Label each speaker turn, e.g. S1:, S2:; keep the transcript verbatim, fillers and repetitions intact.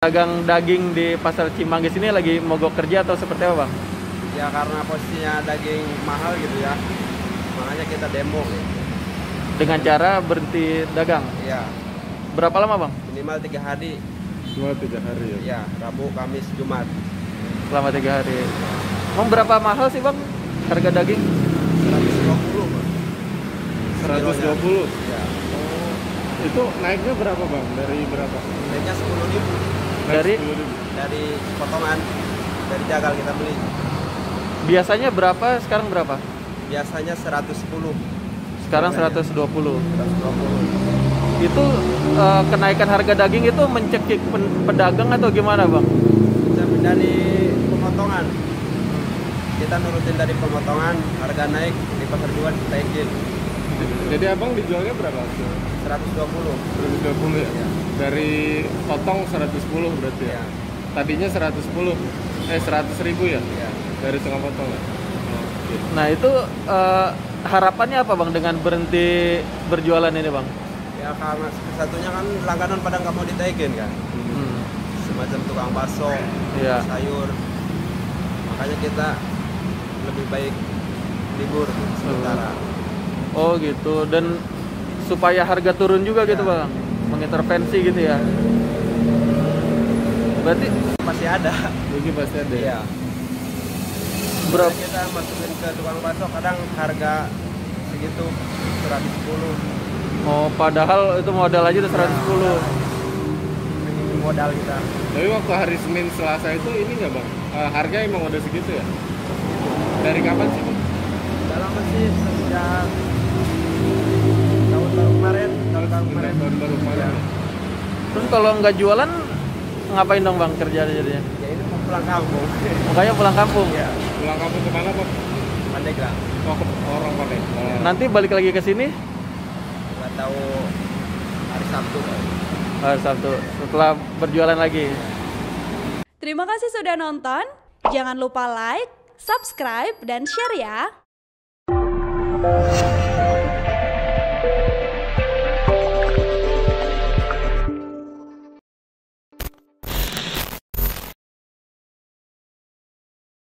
S1: Dagang daging di Pasar Cimanggis ini lagi mogok kerja atau seperti apa, Bang?
S2: Ya karena posisinya daging mahal gitu ya, makanya kita demo ya.
S1: Dengan cara berhenti dagang?
S2: Iya.
S1: Berapa lama, Bang?
S2: Minimal tiga hari.
S3: Dua tiga hari ya?
S2: Iya, Rabu, Kamis, Jumat.
S1: Selama tiga hari. Bang, berapa mahal sih, Bang, harga daging?
S2: seratus dua puluh, Bang.
S3: seratus dua puluh?
S2: Iya.
S3: Oh, itu naiknya berapa, Bang? Dari berapa?
S2: Naiknya sepuluh ribu.
S1: Dari?
S3: sepuluh ribu.
S2: Dari potongan, dari jagal kita beli.
S1: Biasanya berapa, sekarang berapa?
S2: Biasanya seratus sepuluh.
S1: Sekarang seratus dua puluh.
S2: seratus dua puluh.
S1: Itu uh, kenaikan harga daging itu mencekik pen- pedagang atau gimana, Bang?
S2: Dari pemotongan. Kita nurutin dari pemotongan, harga naik, di pasar jual kita naikin.
S3: Jadi abang dijualnya berapa?
S2: seratus dua puluh.
S3: seratus dua puluh ya?
S2: Iya.
S3: Dari potong seratus sepuluh berarti ya?
S2: Iya.
S3: Tadinya seratus sepuluh, eh seratus ribu ya?
S2: Iya.
S3: Dari setengah potong ya? Oh, oke.
S1: Nah, itu uh, harapannya apa, Bang, dengan berhenti berjualan ini, Bang?
S2: Ya karena satunya kan langganan pada nggak mau ditaikin kan.
S1: Hmm.
S2: Semacam tukang bakso,
S1: Iya.
S2: sayur. Makanya kita lebih baik libur sementara.
S1: Oh gitu, dan supaya harga turun juga gitu,
S2: Ya.
S1: Bang, mengintervensi gitu ya. Berarti
S2: Masih ada.
S3: Mungkin pasti ada ya?
S2: Iya.
S1: berapa?
S2: Makanya kita masukin ke tukang bakso kadang harga segitu seratus sepuluh.
S1: Oh, padahal itu modal aja udah seratus sepuluh.
S2: Ini modal kita.
S3: Tapi waktu hari Senin Selasa itu ini nggak bang? Eh, harga emang udah segitu ya? Dari kapan sih bang?
S2: Dalam masih sejak tahun baru kemarin, tahun baru kemarin.
S3: Tahun baru kemarin.
S2: Ya.
S1: Terus kalau nggak jualan ngapain dong, Bang, kerja jadinya?
S2: Ya ini mau pulang kampung.
S1: Makanya pulang kampung.
S2: Ya,
S3: Pulang kampung kemana bang?
S2: Pandeglang.
S3: Oh, ke orang pada. Oh.
S1: Nanti balik lagi ke sini
S2: Nggak tahu hari Sabtu.
S1: hari Sabtu setelah berjualan lagi.
S4: Terima kasih sudah nonton. Jangan lupa like, subscribe, dan share ya.